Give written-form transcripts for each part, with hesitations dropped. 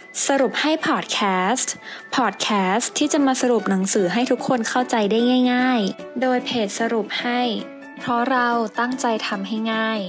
สรุปให้พอดแคสต์ที่จะมาสรุปหนังสือให้ทุกคนเข้าใจได้ง่ายๆโดยเพจสรุปให้เพราะเราตั้งใจทำให้ง่าย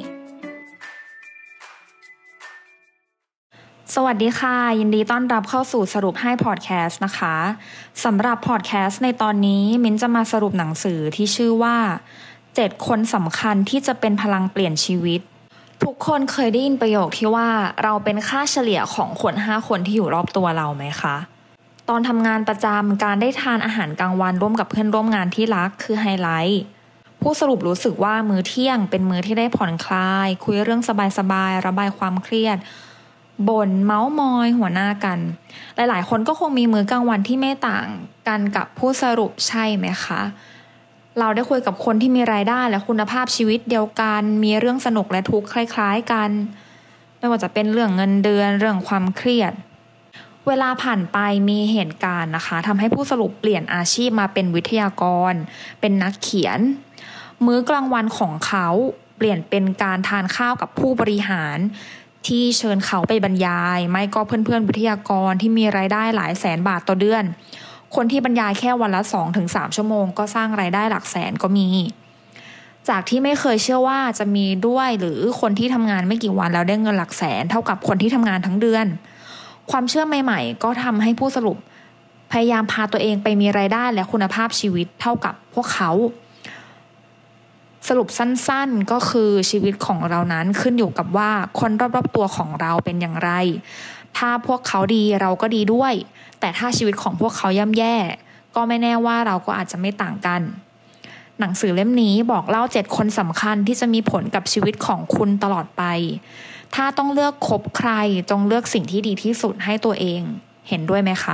สวัสดีค่ะยินดีต้อนรับเข้าสู่สรุปให้พอดแคสต์นะคะสำหรับพอดแคสต์ในตอนนี้มิ้นจะมาสรุปหนังสือที่ชื่อว่า7คนสำคัญที่จะเป็นพลังเปลี่ยนชีวิตทุกคนเคยได้ยินประโยคที่ว่าเราเป็นค่าเฉลี่ยของคน5คนที่อยู่รอบตัวเราไหมคะตอนทำงานประจำการได้ทานอาหารกลางวันร่วมกับเพื่อนร่วมงานที่รักคือไฮไลท์ผู้สรุปรู้สึกว่ามื้อเที่ยงเป็นมื้อที่ได้ผ่อนคลายคุยเรื่องสบายๆระบายความเครียดบ่นเม้ามอยหัวหน้ากันหลายๆคนก็คงมีมื้อกลางวันที่ไม่ต่างกันกับผู้สรุปใช่ไหมคะเราได้คุยกับคนที่มีรายได้และคุณภาพชีวิตเดียวกันมีเรื่องสนุกและทุกข์คล้ายๆกันไม่ว่าจะเป็นเรื่องเงินเดือนเรื่องความเครียดเวลาผ่านไปมีเหตุการณ์นะคะทำให้ผู้สรุปเปลี่ยนอาชีพมาเป็นวิทยากรเป็นนักเขียนมื้อกลางวันของเขาเปลี่ยนเป็นการทานข้าวกับผู้บริหารที่เชิญเขาไปบรรยายไม่ก็เพื่อนๆวิทยากรที่มีรายได้หลายแสนบาทต่อเดือนคนที่บรรยายแค่วันละ 2-3 ชั่วโมงก็สร้างรายได้หลักแสนก็มีจากที่ไม่เคยเชื่อว่าจะมีด้วยหรือคนที่ทำงานไม่กี่วันแล้วได้เงินหลักแสนเท่ากับคนที่ทำงานทั้งเดือนความเชื่อใหม่ๆก็ทำให้ผู้สรุปพยายามพาตัวเองไปมีรายได้และคุณภาพชีวิตเท่ากับพวกเขาสรุปสั้นๆก็คือชีวิตของเรานั้นขึ้นอยู่กับว่าคนรอบๆตัวของเราเป็นอย่างไรถ้าพวกเขาดีเราก็ดีด้วยแต่ถ้าชีวิตของพวกเขาย่ำแย่ก็ไม่แน่ว่าเราก็อาจจะไม่ต่างกันหนังสือเล่มนี้บอกเล่า7คนสำคัญที่จะมีผลกับชีวิตของคุณตลอดไปถ้าต้องเลือกคบใครจงเลือกสิ่งที่ดีที่สุดให้ตัวเองเห็นด้วยไหมคะ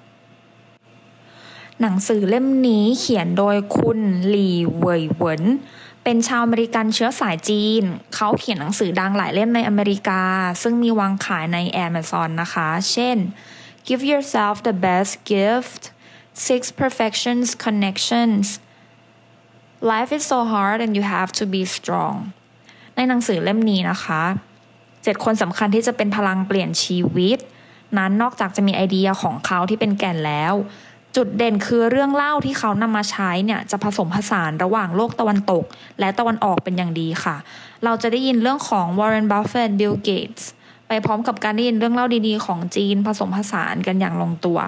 หนังสือเล่มนี้เขียนโดยคุณหลี่เหวยเหวินเป็นชาวอเมริกันเชื้อสายจีนเขาเขียนหนังสือดังหลายเล่มในอเมริกาซึ่งมีวางขายใน Amazon นะคะเช่น Give yourself the best gift 6 Perfections Connections Life is so hard and you have to be strong ในหนังสือเล่มนี้นะคะ7คนสำคัญที่จะเป็นพลังเปลี่ยนชีวิตนั้นนอกจากจะมีไอเดียของเขาที่เป็นแก่นแล้วจุดเด่นคือเรื่องเล่าที่เขานำมาใช้เนี่ยจะผสมผสานระหว่างโลกตะวันตกและตะวันออกเป็นอย่างดีค่ะเราจะได้ยินเรื่องของ Warren Buffett Bill Gates ไปพร้อมกับการได้ยินเรื่องเล่าดีๆของจีนผสมผสานกันอย่างลงตัว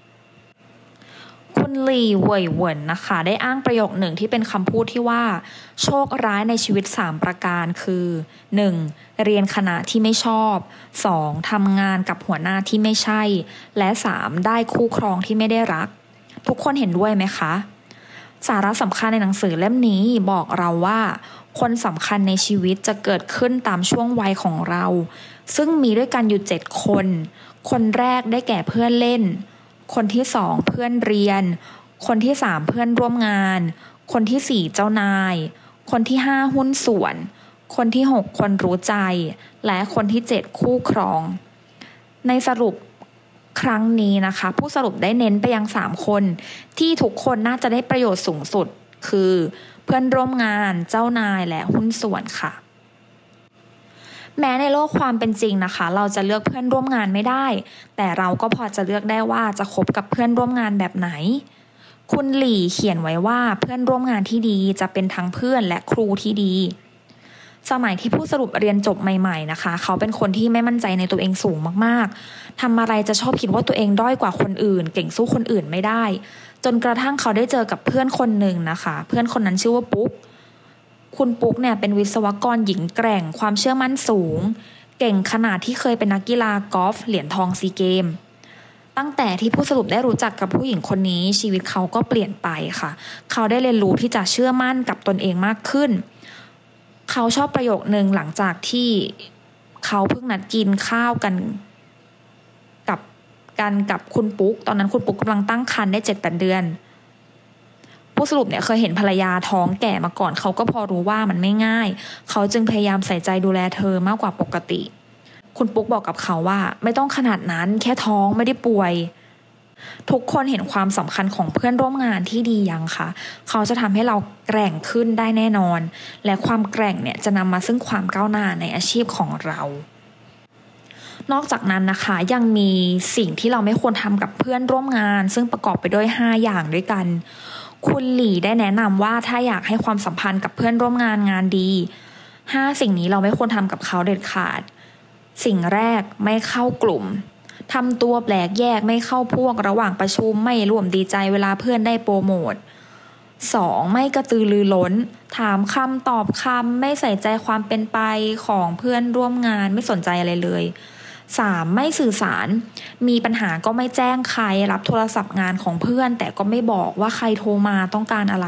คุณหลี่เหวยเหวินนะคะได้อ้างประโยคหนึ่งที่เป็นคำพูดที่ว่าโชคร้ายในชีวิต3ประการคือ 1. เรียนคณะที่ไม่ชอบ 2. ทำงานกับหัวหน้าที่ไม่ใช่และ 3. ได้คู่ครองที่ไม่ได้รักทุกคนเห็นด้วยไหมคะสาระสำคัญในหนังสือเล่มนี้บอกเราว่าคนสำคัญในชีวิตจะเกิดขึ้นตามช่วงวัยของเราซึ่งมีด้วยกันอยู่7คนคนแรกได้แก่เพื่อนเล่นคนที่2เพื่อนเรียนคนที่3เพื่อนร่วมงานคนที่4เจ้านายคนที่5หุ้นส่วนคนที่6คนรู้ใจและคนที่7คู่ครองในสรุปครั้งนี้นะคะผู้สรุปได้เน้นไปยัง3คนที่ทุกคนน่าจะได้ประโยชน์สูงสุดคือเพื่อนร่วมงานเจ้านายและหุ้นส่วนค่ะแม้ในโลกความเป็นจริงนะคะเราจะเลือกเพื่อนร่วมงานไม่ได้แต่เราก็พอจะเลือกได้ว่าจะคบกับเพื่อนร่วมงานแบบไหนคุณหลี่เขียนไว้ว่าเพื่อนร่วมงานที่ดีจะเป็นทั้งเพื่อนและครูที่ดีสมัยที่ผู้สรุปเรียนจบใหม่ๆนะคะเขาเป็นคนที่ไม่มั่นใจในตัวเองสูงมากๆทำอะไรจะชอบคิดว่าตัวเองด้อยกว่าคนอื่นเก่งสู้คนอื่นไม่ได้จนกระทั่งเขาได้เจอกับเพื่อนคนหนึ่งนะคะเพื่อนคนนั้นชื่อว่าปุ๊กคุณปุ๊กเนี่ยเป็นวิศวกรหญิงแกร่งความเชื่อมั่นสูงเก่งขนาดที่เคยเป็นนักกีฬากอล์ฟเหรียญทองซีเกมตั้งแต่ที่ผู้สรุปได้รู้จักกับผู้หญิงคนนี้ชีวิตเขาก็เปลี่ยนไปค่ะเขาได้เรียนรู้ที่จะเชื่อมั่นกับตนเองมากขึ้นเขาชอบประโยคนึงหลังจากที่เขาเพิ่งนัดกินข้าวกันกับคุณปุ๊กตอนนั้นคุณปุ๊กกำลังตั้งครรภ์ได้ 7-8 เดือนผู้สรุปเนี่ยเคยเห็นภรรยาท้องแก่มาก่อนเขาก็พอรู้ว่ามันไม่ง่ายเขาจึงพยายามใส่ใจดูแลเธอมากกว่าปกติคุณปุ๊กบอกกับเขาว่าไม่ต้องขนาดนั้นแค่ท้องไม่ได้ป่วยทุกคนเห็นความสำคัญของเพื่อนร่วมงานที่ดียังคะเขาจะทำให้เราแกร่งขึ้นได้แน่นอนและความแกร่งเนี่ยจะนำมาซึ่งความก้าวหน้าในอาชีพของเรานอกจากนั้นนะคะยังมีสิ่งที่เราไม่ควรทำกับเพื่อนร่วมงานซึ่งประกอบไปด้วย5อย่างด้วยกันคุณหลี่ได้แนะนำว่าถ้าอยากให้ความสัมพันธ์กับเพื่อนร่วมงานดี5สิ่งนี้เราไม่ควรทำกับเขาเด็ดขาดสิ่งแรกไม่เข้ากลุ่มทำตัวแปลกแยกไม่เข้าพวกระหว่างประชุมไม่ร่วมดีใจเวลาเพื่อนได้โปรโมท2ไม่กระตือรือร้นถามคำตอบคำไม่ใส่ใจความเป็นไปของเพื่อนร่วมงานไม่สนใจอะไรเลย3ไม่สื่อสารมีปัญหาก็ไม่แจ้งใครรับโทรศัพท์งานของเพื่อนแต่ก็ไม่บอกว่าใครโทรมาต้องการอะไร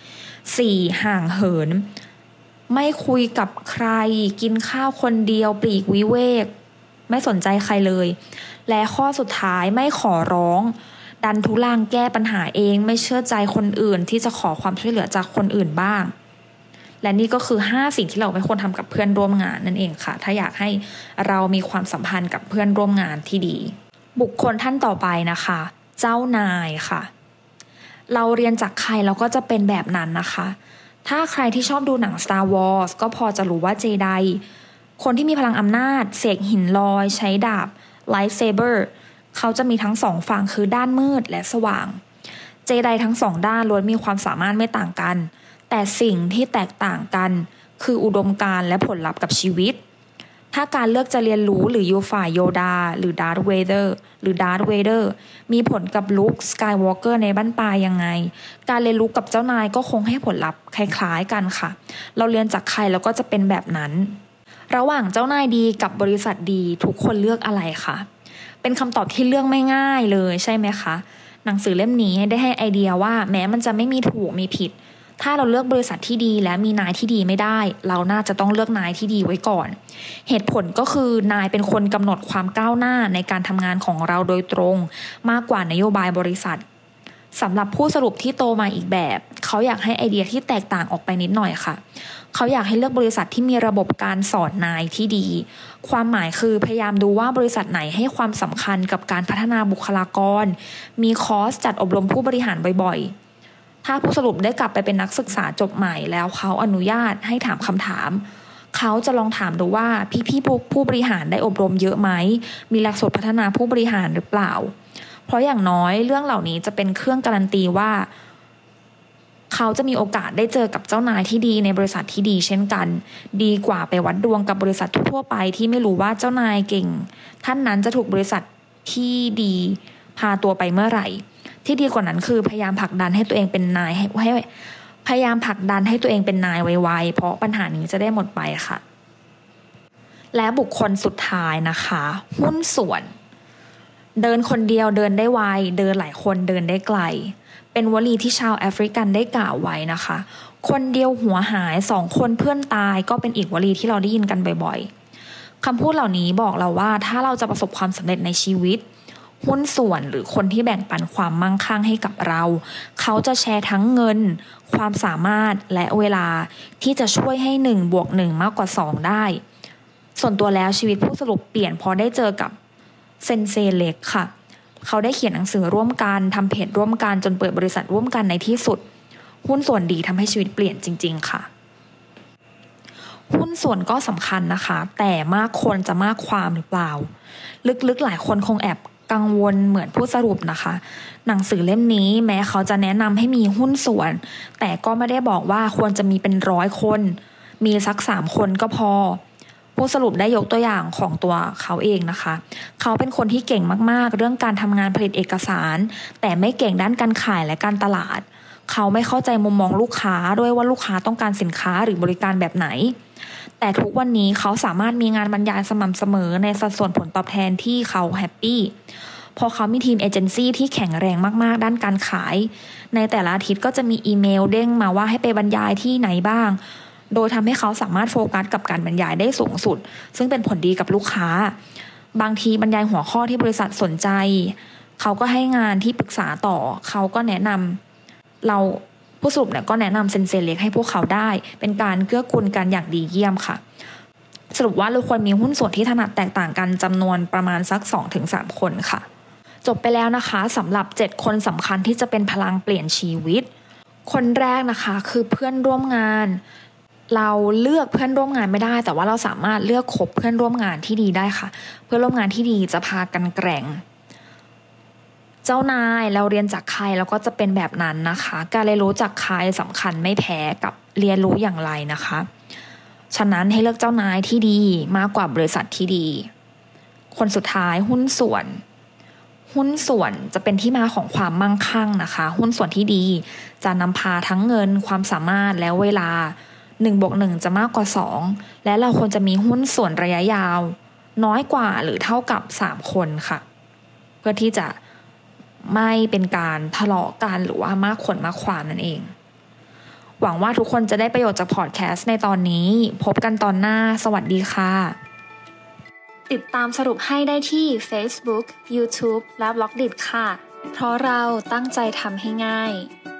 4ห่างเหินไม่คุยกับใครกินข้าวคนเดียวปลีกวิเวกไม่สนใจใครเลยและข้อสุดท้ายไม่ขอร้องดันทุลังแก้ปัญหาเองไม่เชื่อใจคนอื่นที่จะขอความช่วยเหลือจากคนอื่นบ้างและนี่ก็คือ5สิ่งที่เราไม่ควรทำกับเพื่อนร่วมงานนั่นเองค่ะถ้าอยากให้เรามีความสัมพันธ์กับเพื่อนร่วมงานที่ดีบุคคลท่านต่อไปนะคะเจ้านายค่ะเราเรียนจากใครเราก็จะเป็นแบบนั้นนะคะถ้าใครที่ชอบดูหนัง Star Wars ก็พอจะรู้ว่าเจไดคนที่มีพลังอำนาจเสกหินลอยใช้ดาบ Lightsaber เขาจะมีทั้ง2ฝั่งคือด้านมืดและสว่างเจไดทั้ง2ด้านล้วนมีความสามารถไม่ต่างกันแต่สิ่งที่แตกต่างกันคืออุดมการณ์และผลลัพธ์กับชีวิตถ้าการเลือกจะเรียนรู้หรืออยู่ฝ่ายโยดาหรือดาร์ธเวเดอร์มีผลกับลุคสกายวอล์กเกอร์ในบั้นปลายยังไงการเรียนรู้กับเจ้านายก็คงให้ผลลัพธ์คล้ายๆกันค่ะเราเรียนจากใครเราก็จะเป็นแบบนั้นระหว่างเจ้านายดีกับบริษัทดีทุกคนเลือกอะไรคะเป็นคำตอบที่เลือกไม่ง่ายเลยใช่ไหมคะหนังสือเล่มนี้ได้ให้ไอเดียว่าแม้มันจะไม่มีถูกมีผิดถ้าเราเลือกบริษัทที่ดีและมีนายที่ดีไม่ได้เราน่าจะต้องเลือกนายที่ดีไว้ก่อนเหตุผลก็คือนายเป็นคนกำหนดความก้าวหน้าในการทำงานของเราโดยตรงมากกว่านโยบายบริษัทสำหรับผู้สรุปที่โตมาอีกแบบเขาอยากให้ไอเดียที่แตกต่างออกไปนิดหน่อยค่ะเขาอยากให้เลือกบริษัทที่มีระบบการสอนนายที่ดีความหมายคือพยายามดูว่าบริษัทไหนให้ความสำคัญกับการพัฒนาบุคลากรมีคอร์สจัดอบรมผู้บริหารบ่อยๆถ้าผู้สรุปได้กลับไปเป็นนักศึกษาจบใหม่แล้วเขาอนุญาตให้ถามคำถามเขาจะลองถามดูว่าพี่ๆผู้บริหารได้อบรมเยอะไหมมีหลักสูตรพัฒนาผู้บริหารหรือเปล่าเพราะอย่างน้อยเรื่องเหล่านี้จะเป็นเครื่องการันตีว่าเขาจะมีโอกาสได้เจอกับเจ้านายที่ดีในบริษัทที่ดีเช่นกันดีกว่าไปวัดดวงกับบริษัททั่วไปที่ไม่รู้ว่าเจ้านายเก่งท่านนั้นจะถูกบริษัทที่ดีพาตัวไปเมื่อไหร่ที่ดีกว่านั้นคือพยายามผลักดันให้ตัวเองเป็นนายให้พยายามผลักดันให้ตัวเองเป็นนายไวๆเพราะปัญหานี้จะได้หมดไปค่ะและบุคคลสุดท้ายนะคะหุ้นส่วนเดินคนเดียวเดินได้ไวเดินหลายคนเดินได้ไกลเป็นวลีที่ชาวแอฟริกันได้กล่าวไว้นะคะคนเดียวหัวหาย2คนเพื่อนตายก็เป็นอีกวลีที่เราได้ยินกันบ่อยๆคำพูดเหล่านี้บอกเราว่าถ้าเราจะประสบความสำเร็จในชีวิตหุ้นส่วนหรือคนที่แบ่งปันความมั่งคั่งให้กับเราเขาจะแชร์ทั้งเงินความสามารถและเวลาที่จะช่วยให้1 บวก 1มากกว่า2ได้ส่วนตัวแล้วชีวิตผู้สรุปเปลี่ยนพอได้เจอกับเซนเซเล็กค่ะเขาได้เขียนหนังสือร่วมกันทำเพจร่วมกันจนเปิดบริษัทร่วมกันในที่สุดหุ้นส่วนดีทำให้ชีวิตเปลี่ยนจริงๆค่ะหุ้นส่วนก็สำคัญนะคะแต่มากคนจะมากความหรือเปล่าลึกๆหลายคนคงแอบกังวลเหมือนผู้สรุปนะคะหนังสือเล่มนี้แม้เขาจะแนะนำให้มีหุ้นส่วนแต่ก็ไม่ได้บอกว่าควรจะมีเป็น100 คนมีสัก3 คนก็พอผู้สรุปได้ยกตัวอย่างของตัวเขาเองนะคะเขาเป็นคนที่เก่งมากๆเรื่องการทำงานผลิตเอกสารแต่ไม่เก่งด้านการขายและการตลาดเขาไม่เข้าใจมุมมองลูกค้าด้วยว่าลูกค้าต้องการสินค้าหรือบริการแบบไหนแต่ทุกวันนี้เขาสามารถมีงานบรรยายสม่ำเสมอในสัดส่วนผลตอบแทนที่เขาแฮปปี้พอเขามีทีมเอเจนซี่ที่แข็งแรงมากๆด้านการขายในแต่ละอาทิตย์ก็จะมีอีเมลเด้งมาว่าให้ไปบรรยายที่ไหนบ้างโดยทำให้เขาสามารถโฟกัสกับการบรรยายได้สูงสุดซึ่งเป็นผลดีกับลูกค้าบางทีบรรยายหัวข้อที่บริษัทสนใจเขาก็ให้งานที่ปรึกษาต่อเขาก็แนะนำเราผู้สรุปเนี่ยก็แนะนำเซนเซเล็กให้พวกเขาได้เป็นการเกื้อกูลกันอย่างดีเยี่ยมค่ะสรุปว่าเราควรมีหุ้นส่วนที่ถนัดแตกต่างกันจำนวนประมาณสัก 2-3 คนค่ะจบไปแล้วนะคะสำหรับ7 คนสำคัญที่จะเป็นพลังเปลี่ยนชีวิตคนแรกนะคะคือเพื่อนร่วมงานเราเลือกเพื่อนร่วมงานไม่ได้แต่ว่าเราสามารถเลือกคบเพื่อนร่วมงานที่ดีได้ค่ะเพื่อนร่วมงานที่ดีจะพากันแกร่งเจ้านายเราเรียนจากใครแล้วก็จะเป็นแบบนั้นนะคะการเรียนรู้จากใครสำคัญไม่แพ้กับเรียนรู้อย่างไรนะคะฉะนั้นให้เลือกเจ้านายที่ดีมากกว่าบริษัทที่ดีคนสุดท้ายหุ้นส่วนจะเป็นที่มาของความมั่งคั่งนะคะหุ้นส่วนที่ดีจะนำพาทั้งเงินความสามารถและเวลา1+1จะมากกว่า2และเราควรจะมีหุ้นส่วนระยะยาวน้อยกว่าหรือเท่ากับ3คนค่ะเพื่อที่จะไม่เป็นการทะเลาะกันหรือว่ามากคนมากความนั่นเองหวังว่าทุกคนจะได้ประโยชน์จากพอดแคสต์ในตอนนี้พบกันตอนหน้าสวัสดีค่ะติดตามสรุปให้ได้ที่ Facebook, YouTube และ Blogdit ค่ะเพราะเราตั้งใจทำให้ง่าย